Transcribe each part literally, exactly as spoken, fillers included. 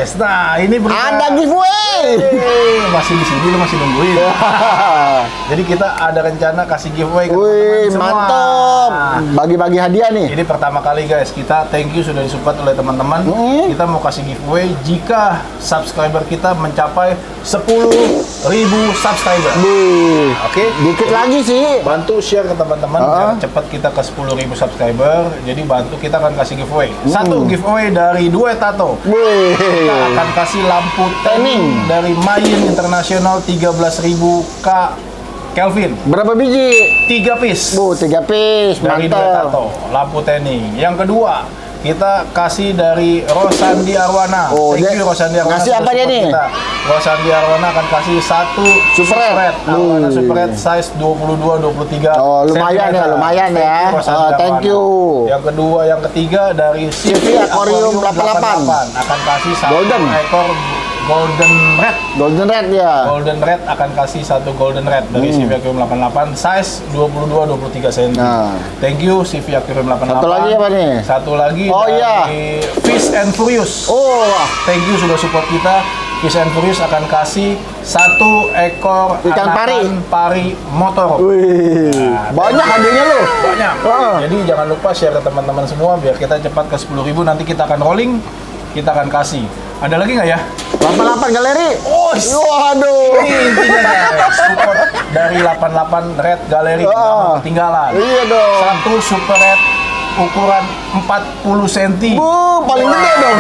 guys. Nah, ini berita ada giveaway. Hey, masih di sini lu masih nungguin. Jadi kita ada rencana kasih giveaway ke teman-teman semua. Mantap. Bagi-bagi hadiah nih. Ini pertama kali guys, kita thank you sudah disupport oleh teman-teman. Hmm. Kita mau kasih giveaway jika subscriber kita mencapai sepuluh ribu subscriber. Oke, okay? Dikit jadi, lagi sih. Bantu share ke teman-teman uh -huh. biar cepat kita ke sepuluh ribu subscriber. Jadi bantu kita akan kasih giveaway. Hmm. Satu giveaway dari Duet Tato. Wih. Kita akan kasih lampu tanning dari Mayin Internasional tiga belas ribu K Kelvin. Berapa biji? Tiga piece. Bu, tiga piece. Dari Duet Tato, lampu tanning. Yang kedua, kita kasih dari Rosandi Arwana. Oh, thank you Rosandi Arwana. Kasih apa dia nih? Kita. Rosandi Arwana akan kasih satu Super Red. Arwana Super Red size dua puluh dua dua puluh tiga. Oh, lumayan ya, lumayan ya. Thank you, oh, thank you. Yang kedua, yang ketiga dari C V Aquarium delapan delapan akan kasih satu Golden. ekor Golden Red. Golden Red ya. Golden Red akan kasih satu Golden Red dari hmm. C V Aquarium delapan delapan size dua puluh dua dua puluh tiga sentimeter. Nah. Thank you C V Aquarium delapan delapan. Satu lagi apa nih? Satu lagi oh, dari iya. Fish and Furious. Oh, thank you sudah support kita. Fish and Furious akan kasih satu ekor ikan pari pari motor. Wih, nah, banyak hadiahnya loh. Banyak. Oh. Jadi jangan lupa share ke teman-teman semua biar kita cepat ke sepuluh ribu. Nanti kita akan rolling, kita akan kasih. Ada lagi nggak ya? delapan delapan galeri. Oh, waduh. Ini intinya guys, support dari delapan delapan Red Galeri. Oh. Ketinggalan. Iya dong. Satu Super Red ukuran empat puluh sentimeter. Bu, paling gede dong.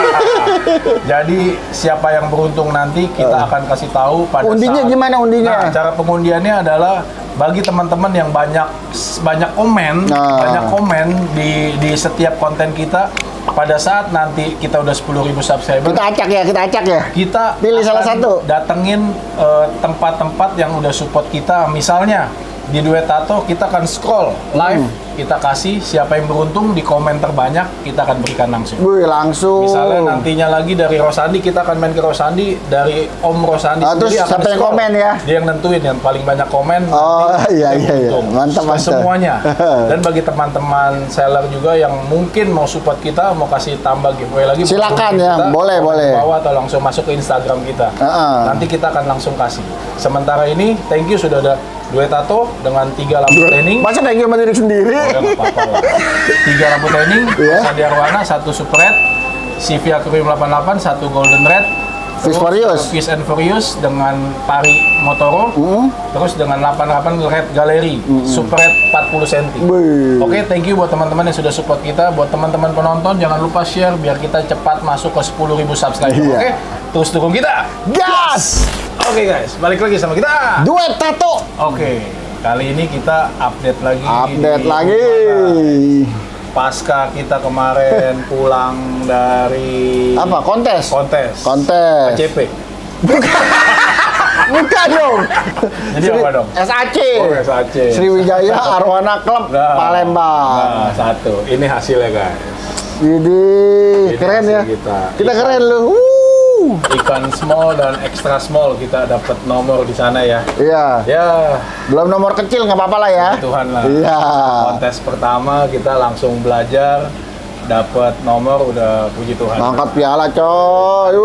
Jadi siapa yang beruntung nanti kita uh. akan kasih tahu pada undinya saat. Gimana undinya? Nah, cara pengundiannya adalah bagi teman-teman yang banyak banyak komen, nah. banyak komen di di setiap konten kita. Pada saat nanti kita udah sepuluh ribu subscriber, kita acak ya, kita acak ya. Kita pilih salah satu. Datengin tempat-tempat uh, yang udah support kita. Misalnya di Duet Tato kita akan scroll live, hmm. kita kasih siapa yang beruntung di komen terbanyak kita akan berikan langsung. Wih, langsung. Misalnya nantinya lagi dari Rosandi kita akan main ke Rosandi, dari Om Rosandi oh, sendiri akan siapa yang komen ya? Dia yang nentuin yang paling banyak komen. Oh iya iya iya. Mantap mantap. Semuanya. Dan bagi teman-teman seller juga yang mungkin mau support kita, mau kasih tambah giveaway lagi, silakan ya, kita, boleh boleh. Bawa atau langsung masuk ke Instagram kita. Uh -uh. Nanti kita akan langsung kasih. Sementara ini, thank you sudah ada Duet Tato dengan tiga lampu tanning. Masa thank you sama diri sendiri? Oh, ya, apa-apa lah. Tiga lampu tanning, yeah. Rosandi Arwana, satu Super Red, C V Aquarium delapan delapan, satu Golden Red, Fish Furious, Fish and Furious dengan pari Motoro, mm. terus dengan delapan delapan Red Galeri, mm. Super Red empat puluh sentimeter. Oke, okay, thank you buat teman-teman yang sudah support kita. Buat teman-teman penonton, jangan lupa share biar kita cepat masuk ke sepuluh ribu subscriber. Yeah. Oke, okay? Terus dukung kita. Gas! Oke okay, guys, balik lagi sama kita. Duet Tato. Oke, okay. Kali ini kita update lagi. Update lagi. Pasca kita kemarin pulang dari apa? Kontes. Kontes. Kontes. A C P. Bukan. Bukan dong. Jadi Sri, apa dong? S A C. Oh, S A C. Sriwijaya Arwana Club nah, Palembang. Nah, satu. Ini hasilnya guys. Jadi keren ya. Kita, kita keren loh. Ikan small dan extra small kita dapat nomor di sana ya. Iya. Ya. Belum nomor kecil nggak apa-apa lah ya. Tuhan lah. Iya. Kontes pertama kita langsung belajar, dapat nomor udah puji Tuhan. Angkat piala coy.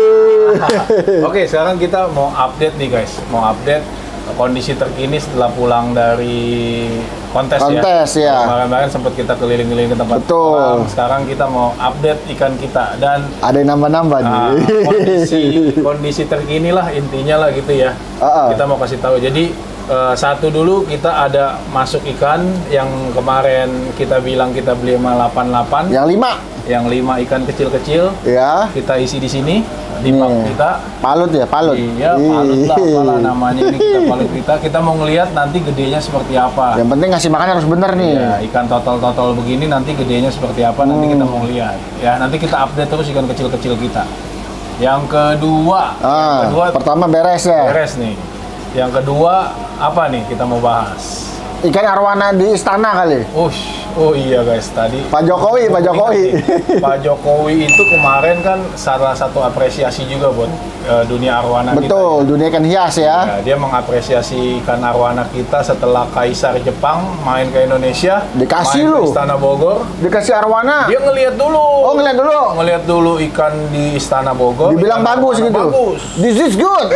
Oke, sekarang kita mau update nih guys, mau update kondisi terkini setelah pulang dari kontes, kontes ya. ya. Kemarin-kemarin sempat kita keliling-keliling ke tempat orang. Sekarang kita mau update ikan kita dan ada yang nambah-nambah nih. Nah, kondisi kondisi terkini lah intinya lah gitu ya. Uh -uh. Kita mau kasih tahu. Jadi uh, satu dulu kita ada masuk ikan yang kemarin kita bilang kita beli sama delapan delapan. Yang lima. Yang lima ikan kecil-kecil. Ya. Kita isi di sini. Di bak kita palut ya, palut. Iya, palut lah, apalah namanya ini kita palut kita. Kita mau ngelihat nanti gedenya seperti apa. Yang penting ngasih makan harus bener nih. Iya, ikan total-total begini nanti gedenya seperti apa, hmm. nanti kita mau lihat. Ya, nanti kita update terus ikan kecil-kecil kita. Yang kedua, ah, yang kedua pertama beres ya. Beres nih. Yang kedua apa nih kita mau bahas? Ikan arwana di istana kali. Ush, Oh iya guys, tadi Pak Jokowi, Pak Jokowi. Pak Jokowi itu kemarin kan salah satu apresiasi juga buat uh, dunia arwana kita. Betul, dunia ikan hias ya. Ya, dia mengapresiasi ikan arwana kita setelah Kaisar Jepang main ke Indonesia, Dikasih main lu. ke Istana Bogor. Dikasih arwana. Dia ngelihat dulu. Oh, ngeliat dulu. Ngelihat dulu ikan di Istana Bogor. Dibilang ikan bagus arwana gitu. Bagus. This is good.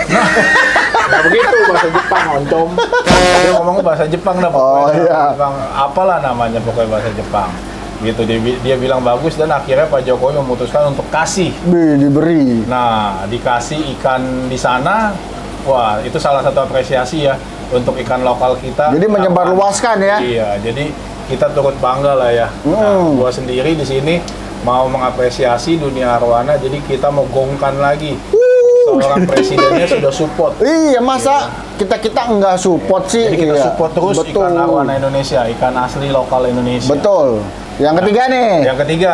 Nah begitu bahasa Jepang, oncom. Dia ngomong bahasa Jepang dah pokoknya. Oh, iya. Jepang, apalah namanya pokoknya bahasa Jepang. Gitu dia, dia bilang bagus dan akhirnya Pak Jokowi memutuskan untuk kasih. Di, diberi. Nah, dikasih ikan di sana. Wah, itu salah satu apresiasi ya untuk ikan lokal kita. Jadi menyebarluaskan ya. Iya, jadi kita turut bangga lah ya. Hmm. Nah, gua sendiri di sini mau mengapresiasi dunia arwana, jadi kita mau gongkan lagi. Seorang presidennya sudah support. Iya, masa kita kita nggak support sih? Jadi kita iya. support terus Betul. ikan arwana Indonesia, ikan asli lokal Indonesia. Betul. Yang ketiga nih. Yang ketiga.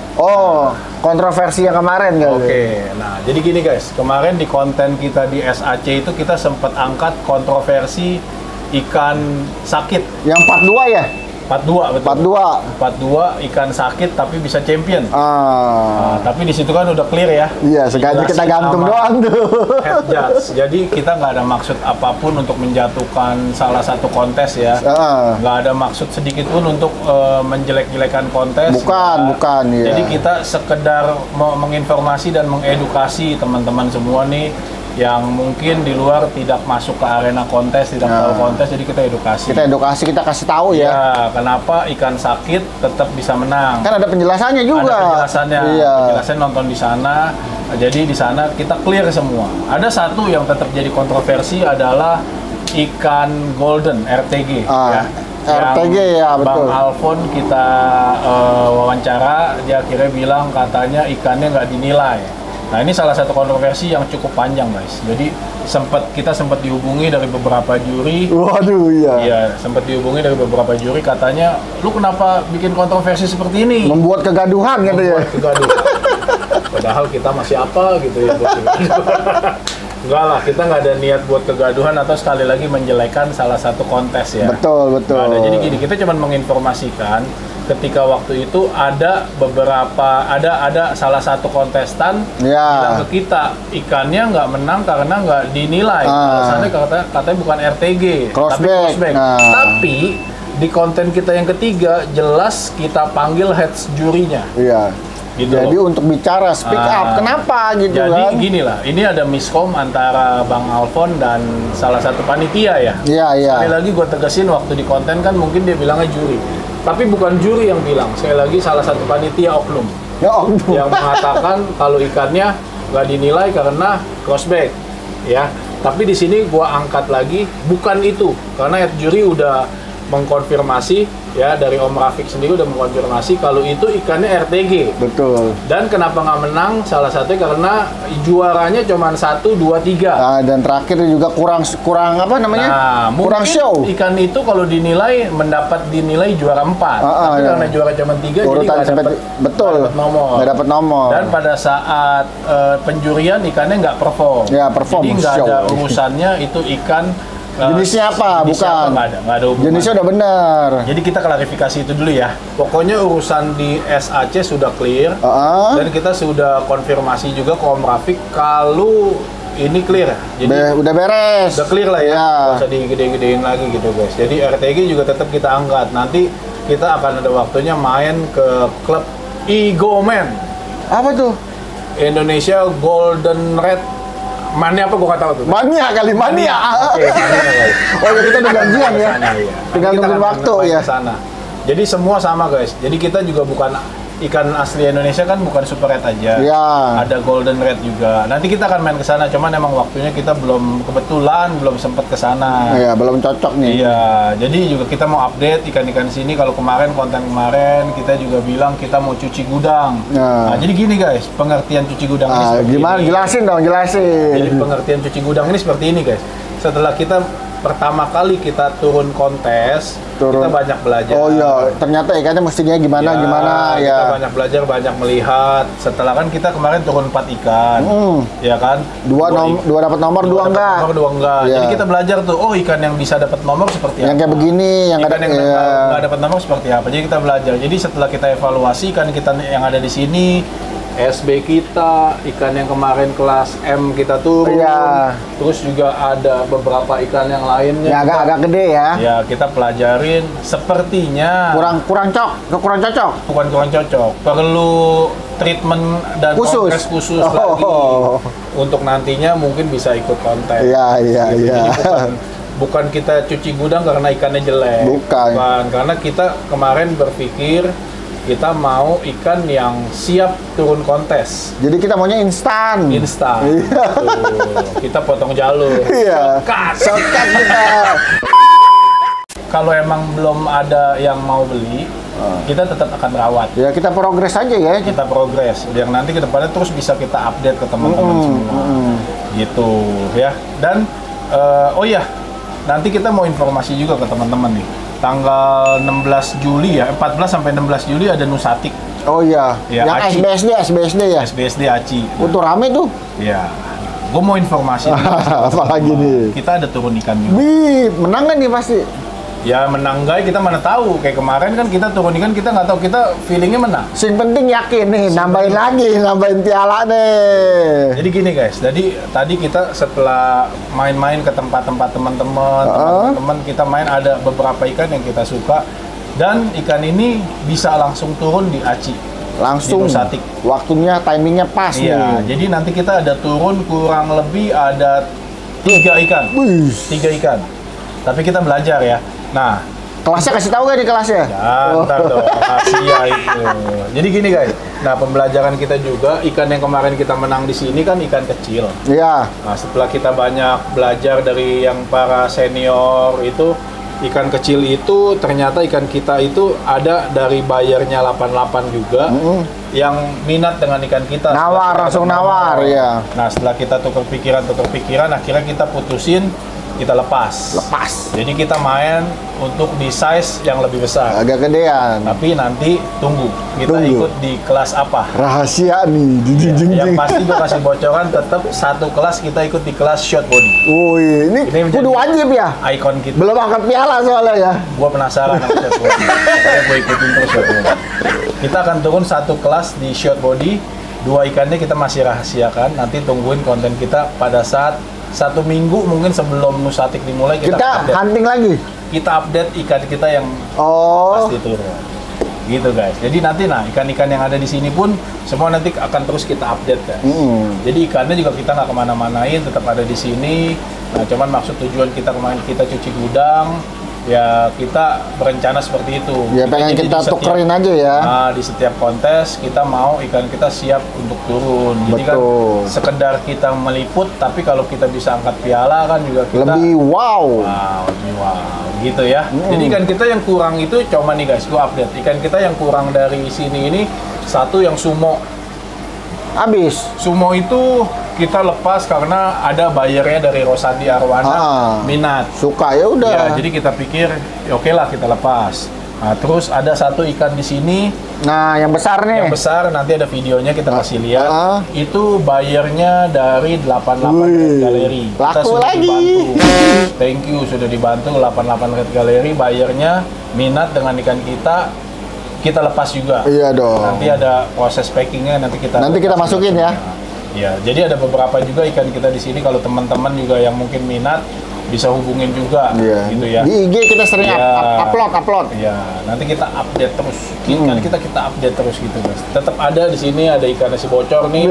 Oh, kontroversi yang kemarin kali. Oke, nah jadi gini guys, kemarin di konten kita di S A C itu kita sempat angkat kontroversi ikan sakit. Yang part dua ya? Part dua betul. Part dua. Part dua ikan sakit tapi bisa champion. Ah. Nah, tapi di situ kan udah clear ya. Iya, sengaja kita Dijelasin gantung sama doang tuh. Head judge. Jadi kita nggak ada maksud apapun untuk menjatuhkan salah satu kontes ya. Ah. Nggak ada maksud sedikit pun untuk uh, menjelek-jelekan kontes. Bukan, Nggak. bukan, iya. Jadi kita sekedar mau menginformasi dan mengedukasi teman-teman semua nih yang mungkin di luar tidak masuk ke arena kontes, tidak Nah. tahu kontes, jadi kita edukasi. Kita edukasi, kita kasih tahu ya. Ya, kenapa ikan sakit tetap bisa menang? Kan ada penjelasannya juga. Ada penjelasannya, Iya. penjelasan nonton di sana. Jadi di sana kita clear semua. Ada satu yang tetap jadi kontroversi adalah ikan golden R T G Ah, ya. R T G ya, betul. Bang Alfon kita eh, wawancara, dia akhirnya bilang katanya ikannya nggak dinilai. Nah ini salah satu kontroversi yang cukup panjang guys. Jadi sempat kita sempat dihubungi dari beberapa juri. Waduh, iya. Iya, sempat dihubungi dari beberapa juri, katanya, lu kenapa bikin kontroversi seperti ini? Membuat kegaduhan gitu ya. Membuat kegaduhan. Padahal kita masih apa gitu ya buat kegaduhan. Enggak lah, kita nggak ada niat buat kegaduhan atau sekali lagi menjelekan salah satu kontes ya. Betul, betul. Nggak ada. Jadi gini, kita cuma menginformasikan ketika waktu itu ada beberapa, ada ada salah satu kontestan Ya. bilang ke kita ikannya nggak menang karena nggak dinilai. Ah. Alasannya kata, katanya bukan R T G, tapi Crossback. crossback. Nah. Tapi di konten kita yang ketiga jelas kita panggil heads jurinya. Iya. Gitu Jadi loh. untuk bicara speak Ah. up, kenapa gitu Jadi kan? gini lah, ini ada miskom antara Bang Alfon dan salah satu panitia ya. Iya, iya. Sekali lagi gue tegasin waktu di konten kan mungkin dia bilangnya juri. Tapi bukan juri yang bilang, sekali lagi salah satu panitia oknum Ya, om. yang mengatakan kalau ikannya nggak dinilai karena crossback, ya. Tapi di sini gua angkat lagi bukan itu, karena head juri udah mengkonfirmasi ya, dari Om Rafiq sendiri udah mengkonfirmasi kalau itu ikannya R T G. Betul. Dan kenapa nggak menang? Salah satunya karena juaranya cuma satu, dua, tiga. Nah, dan terakhir juga kurang kurang apa namanya? Nah, kurang mungkin show. ikan itu kalau dinilai mendapat dinilai juara empat, Ah, ah, tapi iya. karena juara cuma tiga, jadi Urutan nggak sampai dapat betul. nggak dapat nomor. Nggak dapat nomor. Dan pada saat eh, penjurian ikannya nggak perform. Ya, perform, Jadi nggak show. ada urusannya itu ikan. eh, Jenisnya apa? jenisnya Bukan. apa, nggak ada, nggak ada hubungan. Jenisnya udah benar. Jadi kita klarifikasi itu dulu ya. Pokoknya urusan di S A C sudah clear. Heeh. Dan kita sudah konfirmasi juga ke Om Rafiq kalau ini clear. Jadi Be- udah beres. udah clear lah ya, Ya. nggak usah digede-gedein lagi gitu guys. Jadi R T G juga tetap kita angkat. Nanti kita akan ada waktunya main ke klub Igoman, Apa tuh? Indonesia Golden Red. Mania apa gua nggak tahu tuh. Mania kali, mania. Oke, mania guys. Oh, ya kita udah janjian ya. Sana, iya. Tinggal Nanti kita nungguin akan waktu main ya. ke sana. Jadi semua sama guys. Jadi kita juga bukan ikan asli Indonesia kan, bukan super red aja. Ya. Ada golden red juga. Nanti kita akan main ke sana. Cuman emang waktunya kita belum, kebetulan belum sempat ke sana. Iya, belum cocok nih. Iya, jadi juga kita mau update ikan-ikan sini. Kalau kemarin, konten kemarin kita juga bilang kita mau cuci gudang. Nah. Nah, jadi gini guys, pengertian cuci gudang ini Ah, seperti gimana? ini. Jelasin dong, jelasin. Jadi pengertian cuci gudang ini seperti ini guys. Setelah kita pertama kali kita turun kontes, turun. kita banyak belajar. Oh iya, ternyata ikannya mestinya gimana ya, gimana kita ya. Kita banyak belajar, banyak melihat. Setelah kan kita kemarin turun empat ikan, mm. ya kan? Dua, dua, nom dua dapat nomor, dua, dua enggak. Nomor dua enggak. Ya. Jadi kita belajar tuh, oh ikan yang bisa dapat nomor seperti yang apa? Yang kayak begini, yang ikan ada yang ya. nggak dapat nomor seperti apa? Jadi kita belajar. Jadi setelah kita evaluasi ikan kita yang ada di sini, S B kita, ikan yang kemarin kelas M kita turun, ya. Terus juga ada beberapa ikan yang lainnya. Ya agak-agak gede ya. Ya kita pelajarin. Sepertinya kurang kurang cocok, kurang cocok. Bukan kurang cocok, perlu treatment dan khusus. kongres khusus oh. lagi untuk nantinya mungkin bisa ikut kontes. Iya iya iya. Bukan, bukan kita cuci gudang karena ikannya jelek. Bukan. Bukan karena kita kemarin berpikir kita mau ikan yang siap turun kontes. Jadi kita maunya instan. Instan. Iya. Kita potong jalur. Iya. Shortcut. Shortcut kita. Kalau emang belum ada yang mau beli, uh. kita tetap akan rawat. Ya kita progres aja ya. Kita progres. Biar nanti ke depannya terus bisa kita update ke teman-teman mm, semua. Mm. Gitu ya. Dan uh, oh ya, nanti kita mau informasi juga ke teman-teman nih. Tanggal enam belas Juli ya, empat belas sampai enam belas Juli ada Nusatik. Oh iya, ya, yang S B S D, S B S D ya? S B S D Aci. Nah. Untuk rame tuh? Iya. Gue mau informasi. Apalagi nih? Kita ada turun ikan juga. Wih, menang kan nih pasti? Ya menang guys, kita mana tahu. Kayak kemarin kan kita turun ikan, kita nggak tahu, kita feelingnya menang. Sing penting yakin nih, Sing nambahin penting. lagi, nambahin piala nih. Jadi gini guys, jadi tadi kita setelah main-main ke tempat-tempat teman-teman, uh. teman-teman kita main ada beberapa ikan yang kita suka. Dan ikan ini bisa langsung turun di Aci. Langsung, di waktunya, timingnya pas iya, nih. Jadi nanti kita ada turun kurang lebih ada tiga ikan. Wih. Tiga ikan. Tapi kita belajar ya. Nah, kelasnya kasih tahu gak di kelasnya? Ya, ntar dong, kasih ya itu. Jadi gini guys, nah pembelajaran kita juga, ikan yang kemarin kita menang di sini kan ikan kecil. Iya. Nah, setelah kita banyak belajar dari yang para senior itu, ikan kecil itu ternyata ikan kita itu ada dari bayarnya delapan puluh delapan juga, mm-hmm. yang minat dengan ikan kita. Nawar, langsung nawar, ya. Nah, setelah kita tukar pikiran, tukar pikiran, akhirnya kita putusin, kita lepas. Lepas. Jadi kita main untuk di size yang lebih besar. Agak gedean. Tapi nanti tunggu, kita tunggu. ikut di kelas apa? Rahasia nih. Ya, yang pasti gue kasih bocoran, tetap satu kelas kita ikut di kelas short body. Oh ini, ini kudu wajib ya? Ikon kita. Belum angkat piala soalnya ya? Gue penasaran sama short body. Makanya gue ikutin terus short body. Kita akan turun satu kelas di short body. Dua ikannya kita masih rahasiakan. Nanti tungguin konten kita pada saat satu minggu mungkin sebelum Nusatik dimulai kita, kita update. hunting lagi. Kita update ikan kita yang oh. pasti turun. Gitu guys. Jadi nanti nah ikan-ikan yang ada di sini pun semua nanti akan terus kita update guys. Mm. Jadi ikannya juga kita nggak kemana-manain, tetap ada di sini. Nah cuman maksud tujuan kita kemarin kita cuci gudang. Ya kita berencana seperti itu. Ya kita pengen kita setiap, tukerin aja ya. Nah di setiap kontes kita mau ikan kita siap untuk turun. Jadi betul. Kan sekedar kita meliput, tapi kalau kita bisa angkat piala kan juga kita lebih wow. Wow, lebih wow, gitu ya. Hmm. Jadi ikan kita yang kurang itu coba nih guys, gua update. Ikan kita yang kurang dari sini ini satu yang sumo. Habis. Sumo itu kita lepas karena ada bayarnya dari Rosadi Arwana ah, minat. Suka ya udah. Ya, jadi kita pikir ya oke lah kita lepas. Nah, terus ada satu ikan di sini. Nah, yang besar nih. Yang besar nanti ada videonya kita kasih lihat. Uh, itu bayarnya dari delapan puluh delapan Red Gallery. Laku kita sudah lagi. Dibantu. Thank you sudah dibantu delapan puluh delapan Red Gallery, bayarnya minat dengan ikan kita. Kita lepas juga. Iya dong. Nanti ada proses packingnya, nanti kita nanti kita masukin ya. Ya, jadi ada beberapa juga ikan kita di sini. Kalau teman-teman juga yang mungkin minat bisa hubungin juga, iya. gitu ya. Di I G kita sering ya. up, upload, upload. Ya, nanti kita update terus. Ikan hmm. kita kita update terus gitu guys. Tetap ada di sini, ada ikan nasi bocor nih.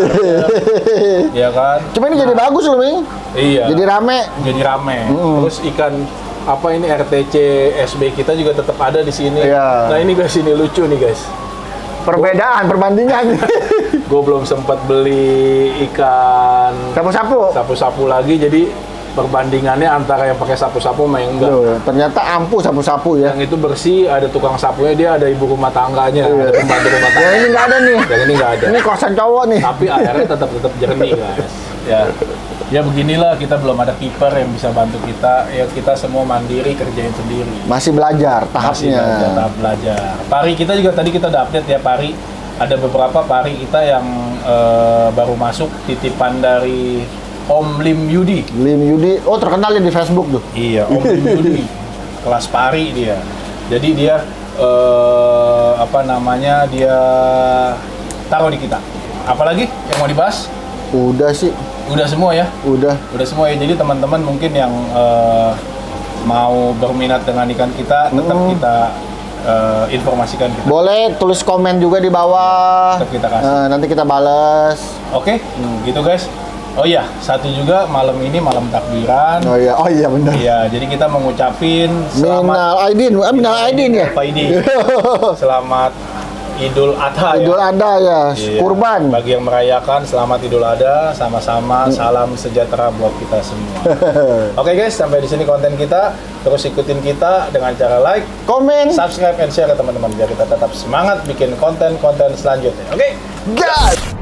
Ya kan. Cuma ini nah. jadi bagus loh nih. Iya. Jadi rame. Jadi rame. Hmm. Terus ikan apa ini R T C S B kita juga tetap ada di sini. Iya. Nah ini guys, ini lucu nih guys. Perbedaan, gua, perbandingan. Gue belum sempat beli ikan sapu-sapu. Sapu-sapu lagi, jadi perbandingannya antara yang pakai sapu-sapu sama yang enggak. Loh, ternyata ampuh sapu-sapu ya. Yang itu bersih, ada tukang sapunya, dia ada ibu rumah tangganya, Iya. ada pembantu rumah tangga. Yang ini nggak ada nih. Yang ini nggak ada. Ini kosan cowok nih. Tapi airnya tetap tetap jernih guys. Ya. Ya beginilah, kita belum ada kiper yang bisa bantu kita. Ya kita semua mandiri, kerjain sendiri. Masih belajar Masih tahapnya. belajar, tahap belajar. Pari kita juga tadi kita udah update ya pari. Ada beberapa pari kita yang eh, baru masuk titipan dari Om Lim Yudi. Lim Yudi, oh terkenal ya di Facebook tuh. Iya, Om Lim Yudi. Kelas pari dia. Jadi dia eh, apa namanya? Dia taruh di kita. Apalagi yang mau dibahas? Udah sih, Udah semua ya? udah. Udah semua ya. Jadi teman-teman mungkin yang eh, mau berminat dengan ikan kita, tetap Hmm. kita eh, informasikan kita. Boleh tulis komen juga di bawah. Tetap kita kasih. Eh, nanti kita balas. Oke, gitu guys. Oh iya, satu juga malam ini malam takbiran. Oh iya, oh iya benar. Iya, jadi kita mengucapin selamat Minal Aidin, eh, Minal Aidin ya. Faidin. Selamat Idul Adha ya. Idul Adha ya, Iya. kurban. Bagi yang merayakan, selamat Idul Adha, sama-sama salam sejahtera buat kita semua. Oke guys, sampai di sini konten kita. Terus ikutin kita dengan cara like, Komen. subscribe, and share ke teman-teman biar kita tetap semangat bikin konten-konten selanjutnya. Oke? Gas.